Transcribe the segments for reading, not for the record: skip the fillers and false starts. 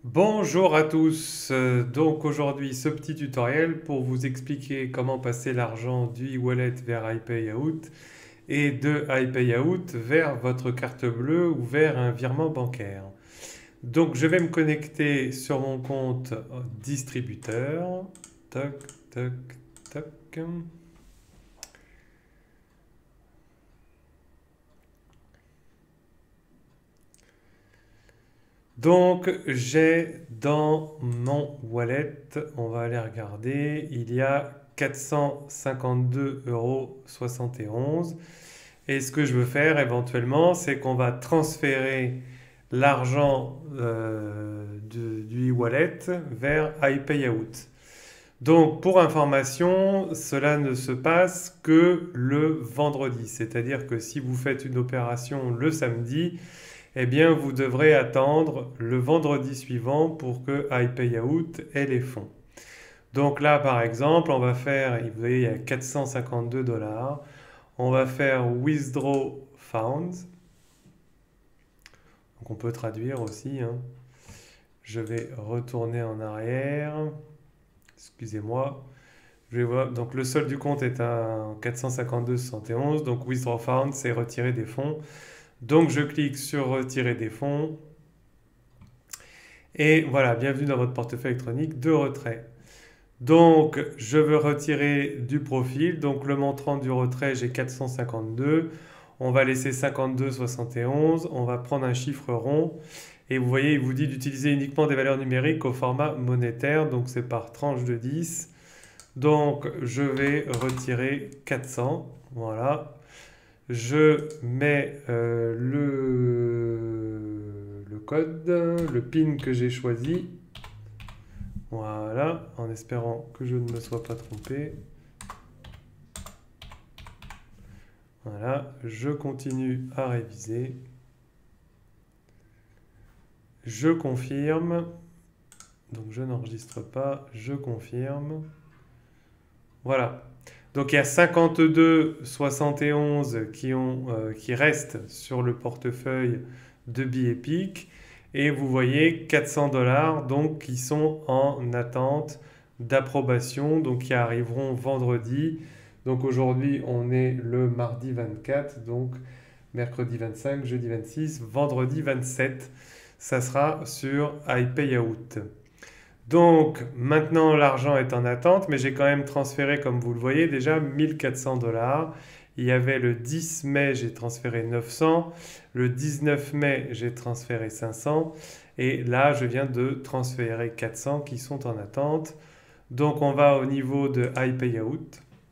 Bonjour à tous. Donc aujourd'hui ce petit tutoriel pour vous expliquer comment passer l'argent du e-wallet vers iPayout et de iPayout vers votre carte bleue ou vers un virement bancaire. Donc je vais me connecter sur mon compte distributeur. Toc, toc, toc. Donc j'ai dans mon wallet, on va aller regarder, il y a 452,71 €. Et ce que je veux faire éventuellement, c'est qu'on va transférer l'argent du e-wallet vers iPayout. Donc pour information, cela ne se passe que le vendredi. C'est-à-dire que si vous faites une opération le samedi, eh bien, vous devrez attendre le vendredi suivant pour que iPayout ait les fonds. Donc là, par exemple, on va faire, vous voyez, il y a 452 dollars. On va faire Withdraw Funds. Donc on peut traduire aussi, hein. Je vais retourner en arrière. Excusez-moi. Je vais voir. Donc le solde du compte est à 452,71. Donc Withdraw Funds, c'est retirer des fonds. Donc je clique sur retirer des fonds. Et voilà, bienvenue dans votre portefeuille électronique de retrait. Donc, je veux retirer du profil. Donc, le montant du retrait, j'ai 452. On va laisser 52,71. On va prendre un chiffre rond. Et vous voyez, il vous dit d'utiliser uniquement des valeurs numériques au format monétaire. Donc, c'est par tranche de 10. Donc, je vais retirer 400. Voilà. Je mets le code, le PIN que j'ai choisi. Voilà, en espérant que je ne me sois pas trompé. Voilà, je continue à réviser. Je confirme. Donc je n'enregistre pas, je confirme. Voilà. Donc il y a 52,71 qui restent sur le portefeuille de BeEpic. Et vous voyez 400 dollars donc, qui sont en attente d'approbation, donc qui arriveront vendredi. Donc aujourd'hui, on est le mardi 24, donc mercredi 25, jeudi 26, vendredi 27. Ça sera sur iPayout. Donc maintenant l'argent est en attente, mais j'ai quand même transféré, comme vous le voyez, déjà 1400 dollars. Il y avait le 10 mai, j'ai transféré 900. Le 19 mai, j'ai transféré 500. Et là, je viens de transférer 400 qui sont en attente. Donc on va au niveau de iPayout.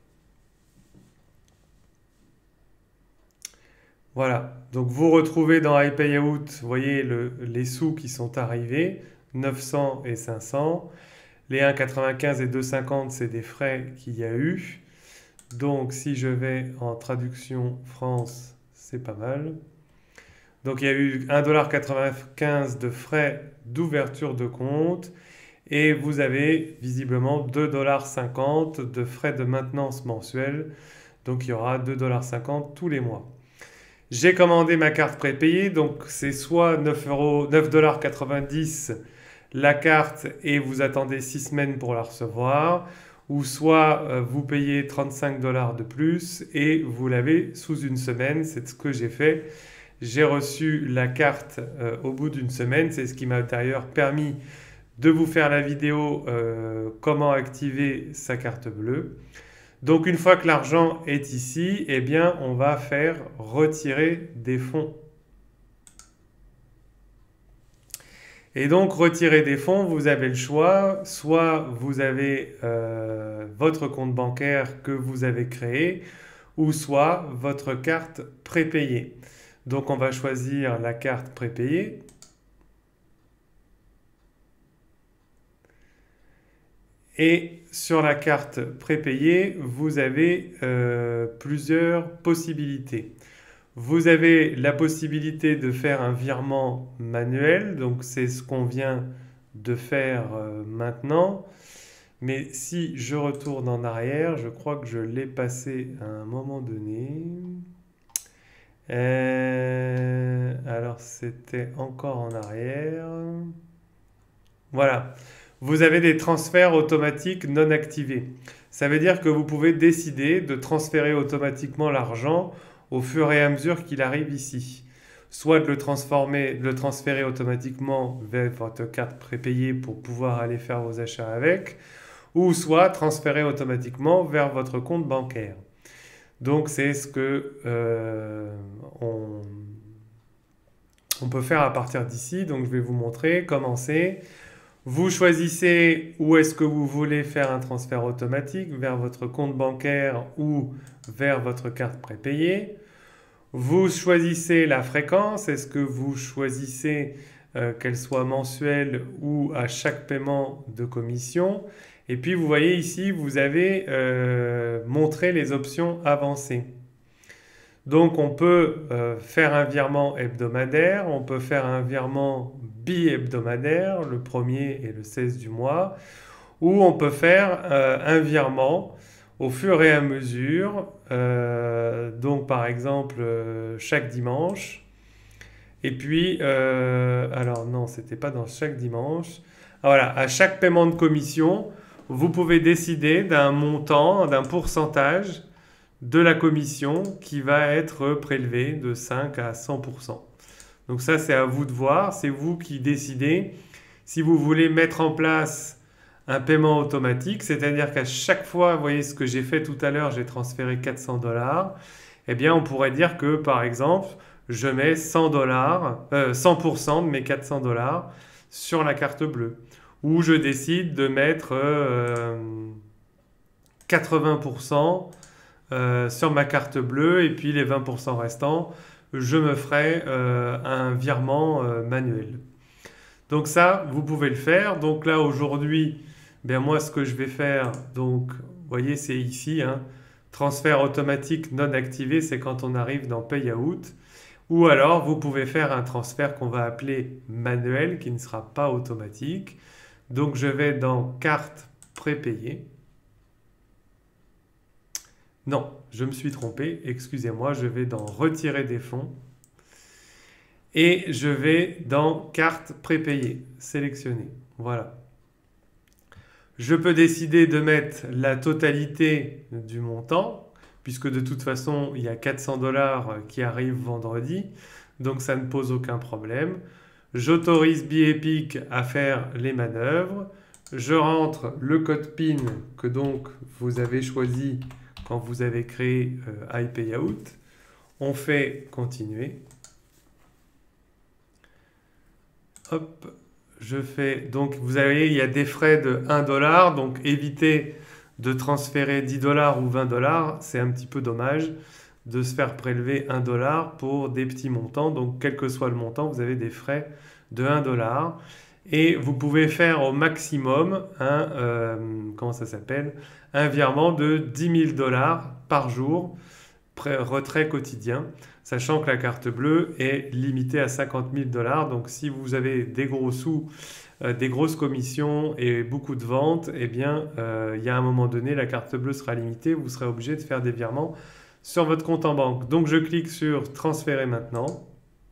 Voilà. Donc vous retrouvez dans iPayout, vous voyez les sous qui sont arrivés, 900 et 500. Les 1,95 et 2,50, c'est des frais qu'il y a eu. Donc si je vais en traduction France, c'est pas mal. Donc il y a eu 1,95 $ de frais d'ouverture de compte et vous avez visiblement 2,50 $ de frais de maintenance mensuelle. Donc il y aura 2,50 $ tous les mois. J'ai commandé ma carte prépayée, donc c'est soit 9,90 $ la carte et vous attendez 6 semaines pour la recevoir, ou soit vous payez 35 dollars de plus et vous l'avez sous une semaine. C'est ce que j'ai fait. J'ai reçu la carte au bout d'une semaine. C'est ce qui m'a d'ailleurs permis de vous faire la vidéo comment activer sa carte bleue. Donc une fois que l'argent est ici, eh bien on va faire retirer des fonds. Et donc retirer des fonds, vous avez le choix, soit vous avez votre compte bancaire que vous avez créé, ou soit votre carte prépayée. Donc on va choisir la carte prépayée. Et sur la carte prépayée, vous avez plusieurs possibilités. Vous avez la possibilité de faire un virement manuel, donc c'est ce qu'on vient de faire maintenant. Mais si je retourne en arrière, je crois que je l'ai passé à un moment donné. Alors c'était encore en arrière. Voilà. Vous avez des transferts automatiques non activés. Ça veut dire que vous pouvez décider de transférer automatiquement l'argent au fur et à mesure qu'il arrive ici. Soit de le transférer automatiquement vers votre carte prépayée pour pouvoir aller faire vos achats avec, ou soit transférer automatiquement vers votre compte bancaire. Donc c'est ce que on peut faire à partir d'ici. Donc je vais vous montrer comment c'est. Vous choisissez où est-ce que vous voulez faire un transfert automatique, vers votre compte bancaire ou vers votre carte prépayée. Vous choisissez la fréquence. Est-ce que vous choisissez qu'elle soit mensuelle ou à chaque paiement de commission? Et puis vous voyez ici, vous avez montré les options avancées. Donc on peut faire un virement hebdomadaire, on peut faire un virement bi-hebdomadaire, le 1er et le 16 du mois, ou on peut faire un virement au fur et à mesure, donc par exemple chaque dimanche, et puis, alors non, c'était pas dans chaque dimanche, ah, voilà, à chaque paiement de commission, vous pouvez décider d'un montant, d'un pourcentage de la commission qui va être prélevée de 5 à 100%. Donc ça, c'est à vous de voir, c'est vous qui décidez si vous voulez mettre en place un paiement automatique, c'est-à-dire qu'à chaque fois, vous voyez ce que j'ai fait tout à l'heure, j'ai transféré 400 $, eh bien on pourrait dire que par exemple, je mets 100 $, 100% de mes 400 $ sur la carte bleue. Ou je décide de mettre 80% sur ma carte bleue et puis les 20% restants, je me ferai un virement manuel. Donc ça, vous pouvez le faire. Donc là, aujourd'hui, ben moi, ce que je vais faire, donc, vous voyez, c'est ici, hein, transfert automatique non activé, c'est quand on arrive dans Payout. Ou alors, vous pouvez faire un transfert qu'on va appeler manuel, qui ne sera pas automatique. Donc, je vais dans carte prépayée. Non, je me suis trompé, excusez-moi, je vais dans retirer des fonds et je vais dans carte prépayée, sélectionner. Voilà. Je peux décider de mettre la totalité du montant, puisque de toute façon, il y a 400 $ qui arrivent vendredi, donc ça ne pose aucun problème. J'autorise BeEpic à faire les manœuvres. Je rentre le code PIN que donc vous avez choisi quand vous avez créé iPayout. On fait continuer. Hop, je fais. Donc vous voyez, il y a des frais de 1 $. Donc évitez de transférer 10 $ ou 20 $. C'est un petit peu dommage de se faire prélever 1 $ pour des petits montants. Donc quel que soit le montant, vous avez des frais de 1 $. Et vous pouvez faire au maximum un virement de 10 000 $ par jour, retrait quotidien, sachant que la carte bleue est limitée à 50 000 $. Donc si vous avez des gros sous, des grosses commissions et beaucoup de ventes, eh bien, il y a un moment donné, la carte bleue sera limitée, vous serez obligé de faire des virements sur votre compte en banque. Donc je clique sur transférer maintenant.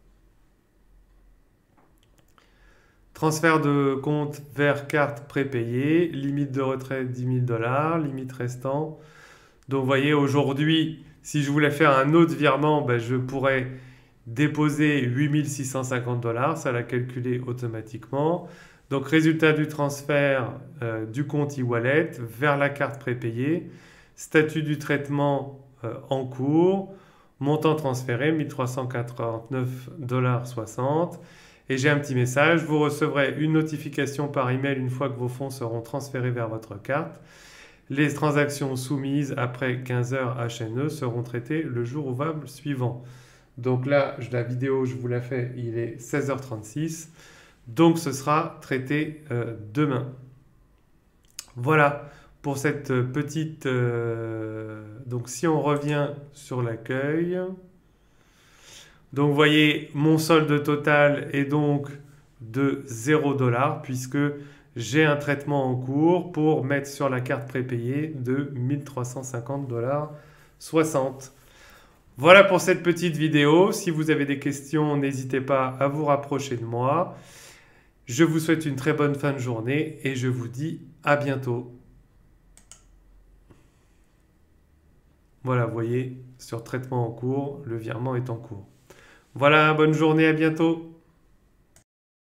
Transfert de compte vers carte prépayée, limite de retrait 10 000 $, limite restant. Donc vous voyez, aujourd'hui, si je voulais faire un autre virement, ben, je pourrais déposer 8 650 $, ça l'a calculé automatiquement. Donc résultat du transfert du compte e-wallet vers la carte prépayée, statut du traitement en cours, montant transféré 1349,60 $. Et j'ai un petit message, vous recevrez une notification par email une fois que vos fonds seront transférés vers votre carte. Les transactions soumises après 15 heures HNE seront traitées le jour ouvrable suivant. Donc là, la vidéo, je vous la fais, il est 16h36. Donc ce sera traité demain. Voilà pour cette petite... Donc si on revient sur l'accueil... Donc vous voyez, mon solde total est donc de 0 $ puisque j'ai un traitement en cours pour mettre sur la carte prépayée de 1350,60 $. Voilà pour cette petite vidéo. Si vous avez des questions, n'hésitez pas à vous rapprocher de moi. Je vous souhaite une très bonne fin de journée et je vous dis à bientôt. Voilà, vous voyez, sur traitement en cours, le virement est en cours. Voilà, bonne journée, à bientôt.